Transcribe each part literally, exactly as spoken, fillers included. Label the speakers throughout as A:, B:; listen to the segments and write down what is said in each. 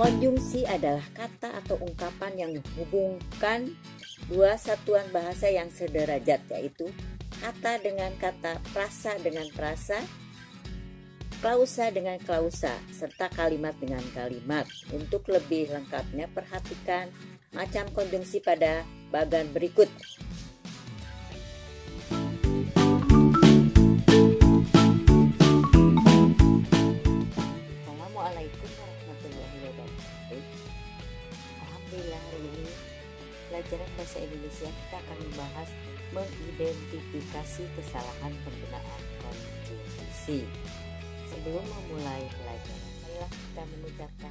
A: Konjungsi adalah kata atau ungkapan yang menghubungkan dua satuan bahasa yang sederajat, yaitu kata dengan kata, frasa dengan frasa, klausa dengan klausa, serta kalimat dengan kalimat. Untuk lebih lengkapnya, perhatikan macam konjungsi pada bagan berikut. Assalamualaikum warahmatullahi wabarakatuh. Alhamdulillah, hari ini pelajaran bahasa Indonesia kita akan membahas mengidentifikasi kesalahan penggunaan konjungsi. Sebelum memulai pelajaran, marilah kita mengucapkan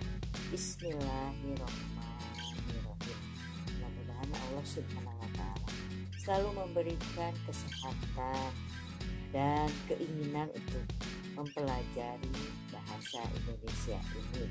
A: Bismillahirrahmanirrahim. Mudah-mudahan Allah Subhanahu wa Ta'ala selalu memberikan kesehatan dan keinginan untuk mempelajari bahasa Indonesia ini.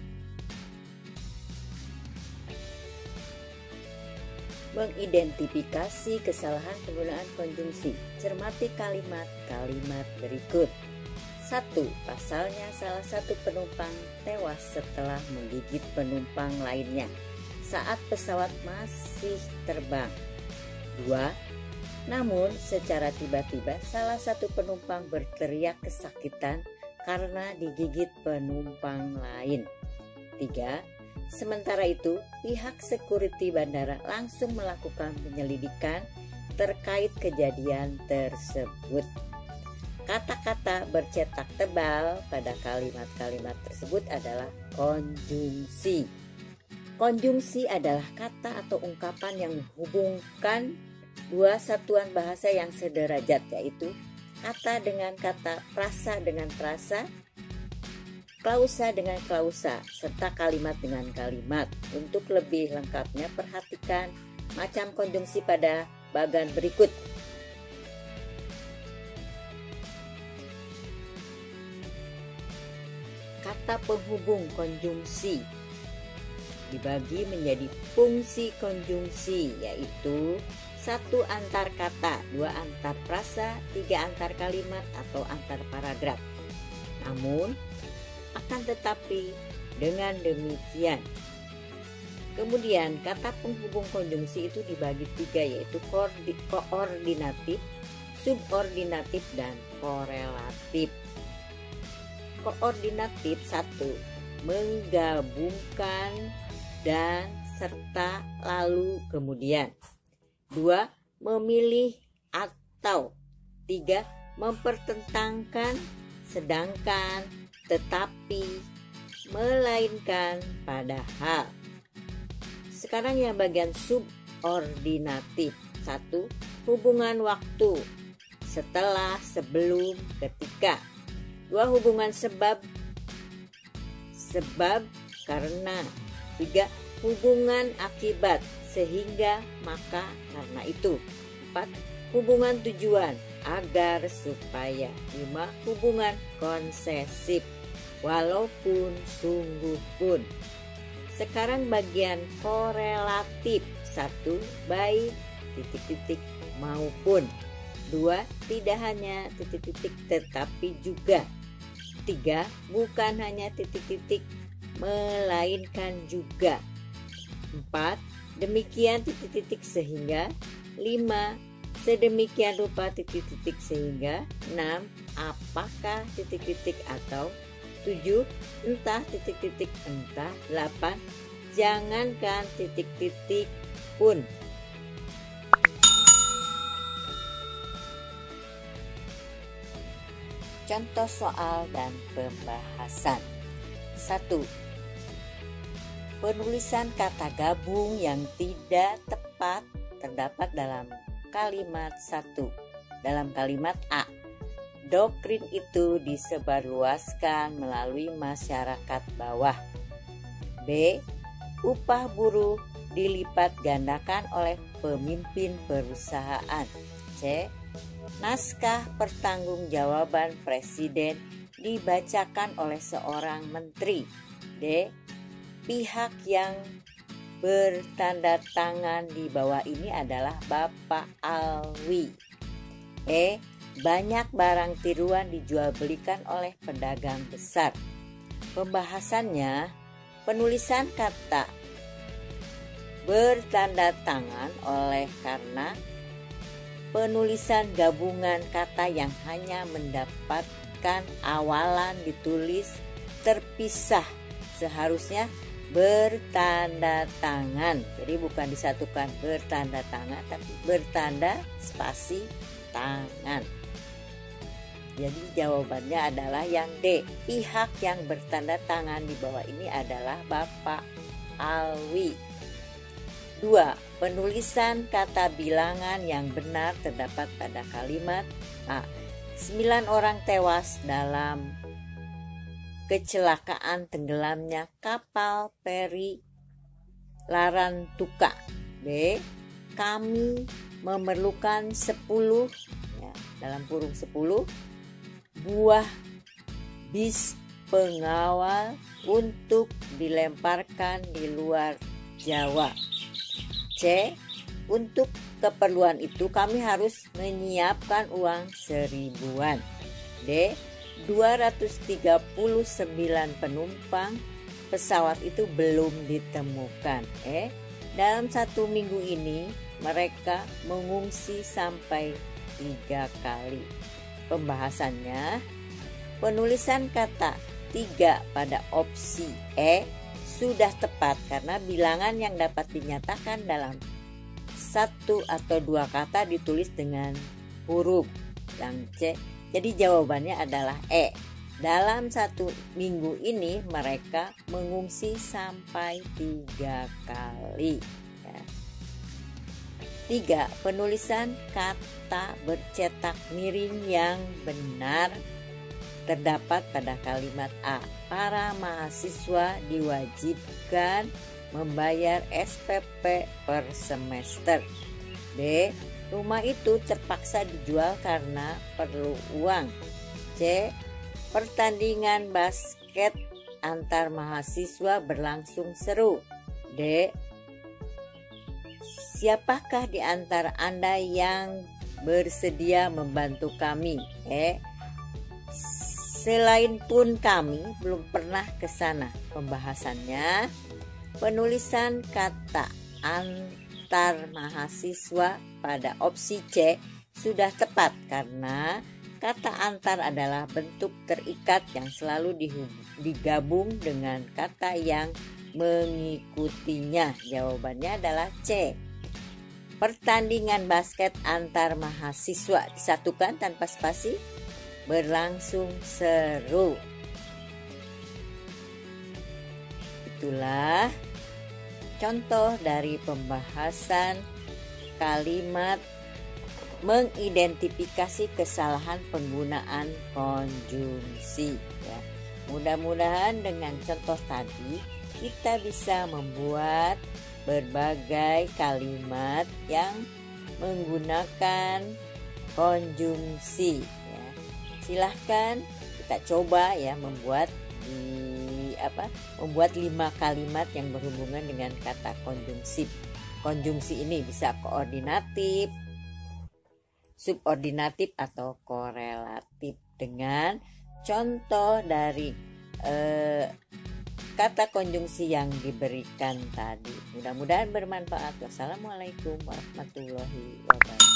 A: Mengidentifikasi kesalahan penggunaan konjungsi. Cermati kalimat-kalimat berikut. Satu. Pasalnya salah satu penumpang tewas setelah menggigit penumpang lainnya saat pesawat masih terbang. Dua. Namun secara tiba-tiba salah satu penumpang berteriak kesakitan karena digigit penumpang lain. Tiga. Sementara itu, pihak security bandara langsung melakukan penyelidikan terkait kejadian tersebut. Kata-kata bercetak tebal pada kalimat-kalimat tersebut adalah konjungsi. Konjungsi adalah kata atau ungkapan yang menghubungkan dua satuan bahasa yang sederajat, yaitu kata dengan kata, frasa dengan frasa, klausa dengan klausa, serta kalimat dengan kalimat. Untuk lebih lengkapnya, perhatikan macam konjungsi pada bagan berikut. Kata penghubung konjungsi dibagi menjadi fungsi konjungsi, yaitu satu antar kata, dua antar frasa, tiga antar kalimat atau antar paragraf. Namun, akan tetapi dengan demikian, kemudian kata penghubung konjungsi itu dibagi tiga, yaitu koordinatif, subordinatif, dan korelatif. Koordinatif satu. Menggabungkan dan serta lalu kemudian. Dua. Memilih atau. Tiga. Mempertentangkan, sedangkan, tetapi, melainkan, padahal. Sekarang yang bagian subordinatif. Satu. Hubungan waktu, setelah, sebelum, ketika. Dua. Hubungan sebab, sebab, karena. Tiga. Hubungan akibat, sehingga, maka, karena itu. Empat. Hubungan tujuan, agar, supaya. Lima. Hubungan konsesif, walaupun, sungguh pun. Sekarang bagian korelatif. Satu. Baik, titik-titik, maupun. Dua. Tidak hanya titik-titik tetapi juga. Tiga. Bukan hanya titik-titik melainkan juga. Empat. Demikian titik-titik sehingga. Lima. Sedemikian rupa titik-titik sehingga. Enam. Apakah titik-titik atau. Tujuh. Entah titik-titik entah. Delapan. Jangankan titik-titik pun. Contoh soal dan pembahasan. Satu. Penulisan kata gabung yang tidak tepat terdapat dalam kalimat satu. Dalam kalimat A. Doktrin itu disebarluaskan melalui masyarakat bawah. B. Upah buruh dilipat gandakan oleh pemimpin perusahaan. C. Naskah pertanggungjawaban presiden dibacakan oleh seorang menteri. D. Pihak yang bertanda tangan di bawah ini adalah Bapak Alwi. E. Banyak barang tiruan dijual belikan oleh pedagang besar. Pembahasannya, Penulisan kata bertanda tangan oleh karena penulisan gabungan kata yang hanya mendapatkan awalan ditulis terpisah seharusnya bertanda tangan. Jadi bukan disatukan bertanda tangan, tapi bertanda spasi tangan. Jadi jawabannya adalah yang D. Pihak yang bertanda tangan di bawah ini adalah Bapak Alwi. Dua. Penulisan kata bilangan yang benar terdapat pada kalimat A. Sembilan orang tewas dalam kecelakaan tenggelamnya kapal peri Larantuka. B. Kami memerlukan sepuluh, ya, dalam kurung sepuluh buah bis pengawal untuk dilemparkan di luar Jawa. C. Untuk keperluan itu kami harus menyiapkan uang seribuan. D. dua ratus tiga puluh sembilan penumpang pesawat itu belum ditemukan. E. Dalam satu minggu ini mereka mengungsi sampai tiga kali. Pembahasannya, penulisan kata tiga pada opsi E sudah tepat karena bilangan yang dapat dinyatakan dalam satu atau dua kata ditulis dengan huruf yang C. Jadi jawabannya adalah E. Dalam satu minggu ini mereka mengungsi sampai tiga kali. Ya. Tiga. Penulisan kata bercetak miring yang benar terdapat pada kalimat A. Para mahasiswa diwajibkan membayar S P P per semester. B. Rumah itu terpaksa dijual karena perlu uang. C. Pertandingan basket antar mahasiswa berlangsung seru. D. Siapakah di antara Anda yang bersedia membantu kami? E. Selain pun kami belum pernah ke sana. Pembahasannya, penulisan kata antar mahasiswa pada opsi C sudah tepat karena kata antar adalah bentuk terikat yang selalu digabung dengan kata yang mengikutinya. Jawabannya adalah C. Pertandingan basket antar mahasiswa disatukan tanpa spasi berlangsung seru. Itulah contoh dari pembahasan kalimat mengidentifikasi kesalahan penggunaan konjungsi. Ya. Mudah-mudahan dengan contoh tadi kita bisa membuat berbagai kalimat yang menggunakan konjungsi. Ya. Silahkan kita coba ya membuat di apa? Membuat lima kalimat yang berhubungan dengan kata konjungsi. Konjungsi ini bisa koordinatif, subordinatif atau korelatif dengan contoh dari eh, kata konjungsi yang diberikan tadi. Mudah-mudahan bermanfaat. Wassalamualaikum warahmatullahi wabarakatuh.